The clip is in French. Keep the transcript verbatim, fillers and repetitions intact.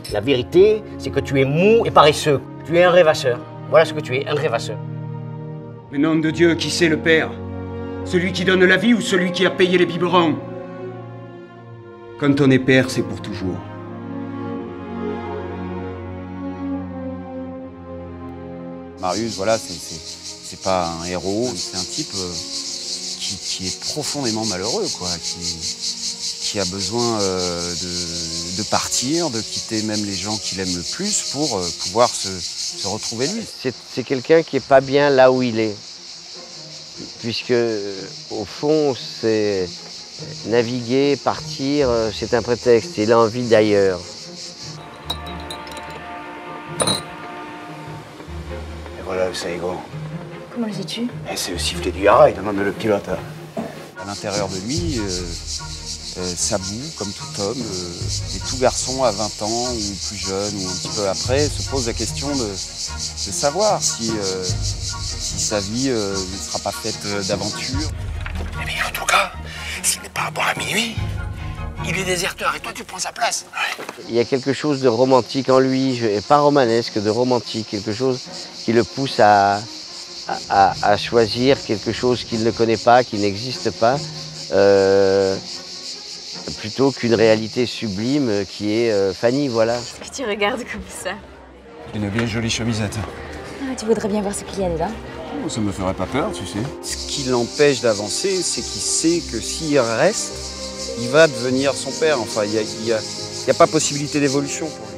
La vérité, c'est que tu es mou et paresseux. Tu es un rêvasseur. Voilà ce que tu es, un rêvasseur. Mais nom de Dieu, qui c'est le père? Celui qui donne la vie ou celui qui a payé les biberons? Quand on est père, c'est pour toujours. Marius, voilà, c'est pas un héros, c'est un type euh, qui, qui est profondément malheureux, quoi, qui, qui a besoin euh, de, de partir, de quitter même les gens qu'il aime le plus pour euh, pouvoir se, se retrouver lui. C'est quelqu'un qui n'est pas bien là où il est, puisque au fond, c'est naviguer, partir, c'est un prétexte, il a envie d'ailleurs. Voilà le Saigon. Comment le sais-tu? Et c'est le sifflet du Yara, il demande le pilote. À l'intérieur de lui, euh, euh, ça boue comme tout homme. Euh, et tout garçon à vingt ans ou plus jeune ou un petit peu après se pose la question de, de savoir si, euh, si sa vie euh, ne sera pas faite d'aventures. Mais en tout cas, s'il n'est pas à boire à minuit, il est déserteur et toi tu prends sa place. Il y a quelque chose de romantique en lui, et pas romanesque, de romantique, quelque chose qui le pousse à, à, à choisir quelque chose qu'il ne connaît pas, qui n'existe pas, euh, plutôt qu'une réalité sublime qui est euh, Fanny, voilà. Qu'est-ce que tu regardes comme ça? Une bien jolie chemisette. Ah, tu voudrais bien voir ce qu'il y a dedans? Oh, ça me ferait pas peur, tu sais. Ce qui l'empêche d'avancer, c'est qu'il sait que s'il reste, il va devenir son père. Enfin, il n'y a, y a, y a pas possibilité d'évolution pour lui.